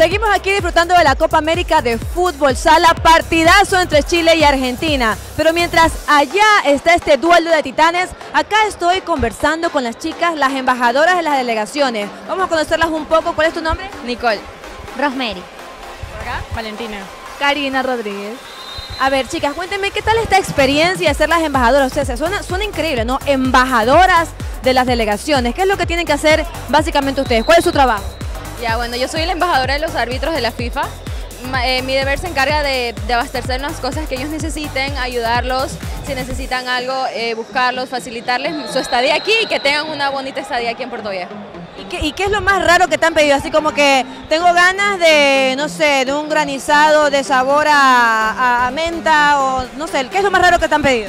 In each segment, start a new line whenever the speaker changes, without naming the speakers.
Seguimos aquí disfrutando de la Copa América de Fútbol Sala, partidazo entre Chile y Argentina. Pero mientras allá está este duelo de titanes, acá estoy conversando con las chicas, las embajadoras de las delegaciones. Vamos a conocerlas un poco. ¿Cuál es tu nombre?
Nicole.
Rosemary.
¿Por acá?
Valentina.
Karina Rodríguez.
A ver, chicas, cuéntenme, ¿qué tal esta experiencia de ser las embajadoras? Ustedes, suena increíble, ¿no? Embajadoras de las delegaciones. ¿Qué es lo que tienen que hacer básicamente ustedes? ¿Cuál es su trabajo?
Ya, bueno, yo soy la embajadora de los árbitros de la FIFA. Mi deber se encarga de abastecer las cosas que ellos necesiten, ayudarlos, si necesitan algo, buscarlos, facilitarles su estadía aquí y que tengan una bonita estadía aquí en Puerto Viejo.
¿Y qué es lo más raro que te han pedido? Así como que tengo ganas de, no sé, de un granizado de sabor a menta o no sé, ¿qué es lo más raro que te han pedido?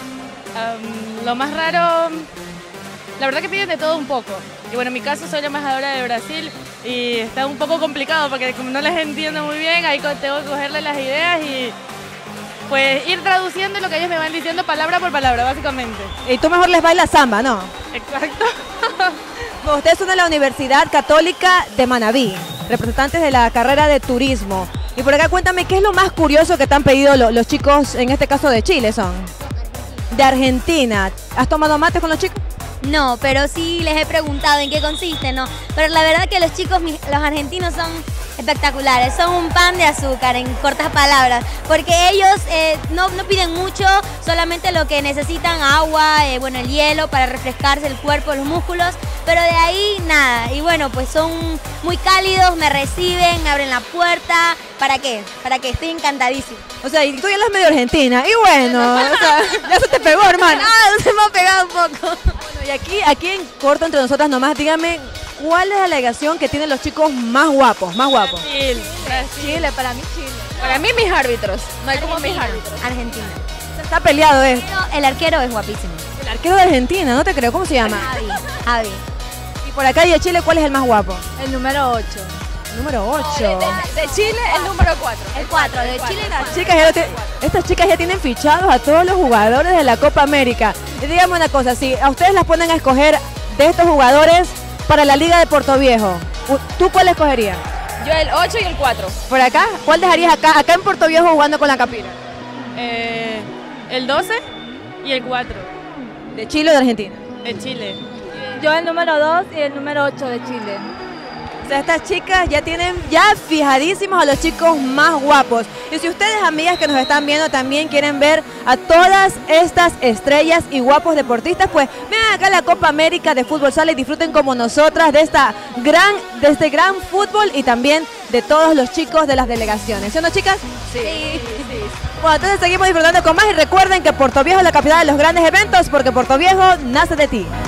Lo más raro, la verdad que piden de todo un poco. Y bueno, en mi caso soy la embajadora de Brasil y está un poco complicado porque como no les entiendo muy bien, ahí tengo que cogerle las ideas y pues ir traduciendo lo que ellos me van diciendo palabra por palabra, básicamente.
Y tú mejor les bailas samba, ¿no?
Exacto.
Bueno, ustedes son de la Universidad Católica de Manabí, representantes de la carrera de turismo. Y por acá cuéntame, ¿qué es lo más curioso que te han pedido los chicos, en este caso de Chile son? De Argentina. ¿Has tomado mates con los chicos?
No, pero sí les he preguntado en qué consiste, ¿no? Pero la verdad que los chicos, los argentinos son espectaculares, son un pan de azúcar en cortas palabras, porque ellos no piden mucho, solamente lo que necesitan, agua, bueno, el hielo para refrescarse el cuerpo, los músculos, pero de ahí nada. Y bueno, pues son muy cálidos, me reciben, me abren la puerta. ¿Para qué? ¿Para qué? Estoy encantadísima.
O sea, y tú ya eres medio argentina, y bueno, o sea, ya se te pegó, hermano.
Ah, se me ha pegado un poco.
Bueno, y aquí en corto entre nosotras nomás, dígame, ¿cuál es la delegación que tienen los chicos más guapos, más guapos?
Brasil.
Chile, para mí Chile.
Para mí mis árbitros, no hay como mis
Argentina.
árbitros.
Argentina.
Está peleado, ¿eh?
Pero el arquero es guapísimo.
El arquero de Argentina, no te creo, ¿cómo se llama?
Javi.
Y por acá y de Chile, ¿cuál es el más guapo?
El número 8.
Número 8.
De Chile el número 4.
El 4, de Chile el 4.
Estas chicas ya tienen fichados a todos los jugadores de la Copa América. Y dígame una cosa, si a ustedes las ponen a escoger de estos jugadores para la Liga de Puerto Viejo, ¿tú cuál escogerías?
Yo el 8 y el 4.
¿Por acá? ¿Cuál dejarías acá en Puerto Viejo jugando con la Capira?
El 12 y el 4
¿De Chile o de Argentina?
de Chile.
Yo el número 2 y el número 8 de Chile.
O sea, estas chicas ya tienen fijadísimos a los chicos más guapos. Y si ustedes, amigas que nos están viendo, también quieren ver a todas estas estrellas y guapos deportistas, pues vean acá la Copa América de Fútbol Sala y disfruten como nosotras de este gran fútbol y también de todos los chicos de las delegaciones. ¿Sí o no, chicas?
Sí.
Bueno, entonces seguimos disfrutando con más y recuerden que Puerto Viejo es la capital de los grandes eventos porque Puerto Viejo nace de ti.